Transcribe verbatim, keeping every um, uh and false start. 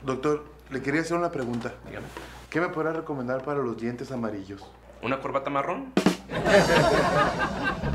Doctor, le quería hacer una pregunta. Dígame. ¿Qué me podrá recomendar para los dientes amarillos? ¿Una corbata marrón?